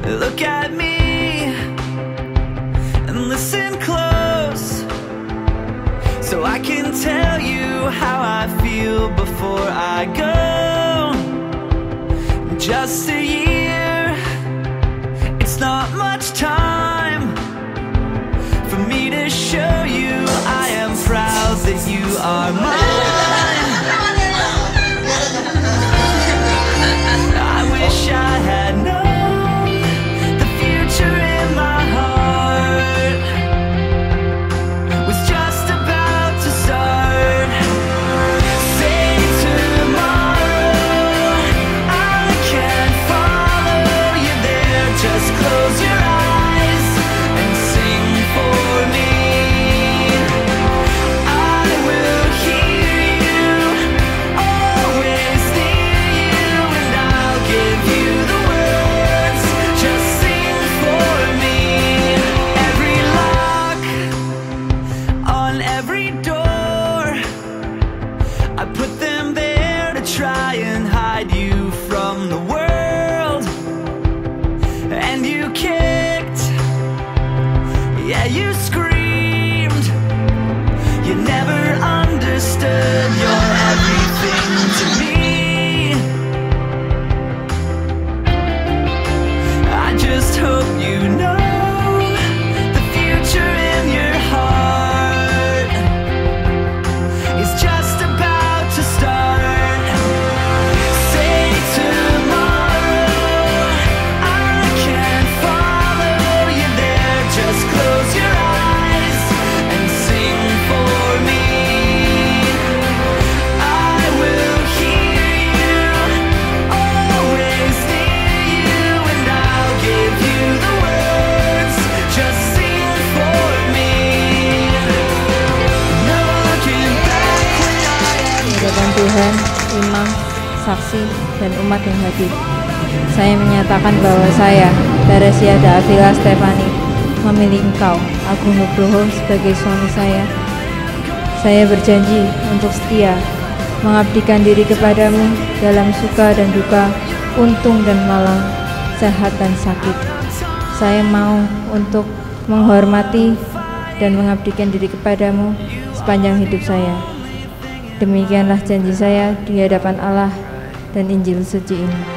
Look at me and listen close, so I can tell you how I feel before I go. Just a year, it's not much time for me to show you I am proud that you are mine. I wish I had known the future in my heart was just about to start. Say tomorrow I can't follow you there. Just close your eyes and sing for me. I will hear you, always near you, and I'll give you the words. Just sing for me. Every lock on every door, I put them there to try and hide you from the world. And you kicked, yeah, you screamed. You never understood you're everything to me. I just hope you know the future in your heart is just about to start. Say tomorrow I can't follow you there. Just close your eyes and sing for me. I will hear you, always near you, and I'll give you the words. Just sing for me. No looking back when I am Di hadapan Tuhan, imam, saksi, dan umat yang hadir, saya menyatakan bahwa saya, Teresia Davila Stefani, memilih Engkau, Agung Nugroho, sebagai suami saya. Saya berjanji untuk setia, mengabdikan diri kepadamu dalam suka dan duka, untung dan malang, sehat dan sakit. Saya mau untuk menghormati dan mengabdikan diri kepadamu sepanjang hidup saya. Demikianlah janji saya di hadapan Allah dan Injil suci ini.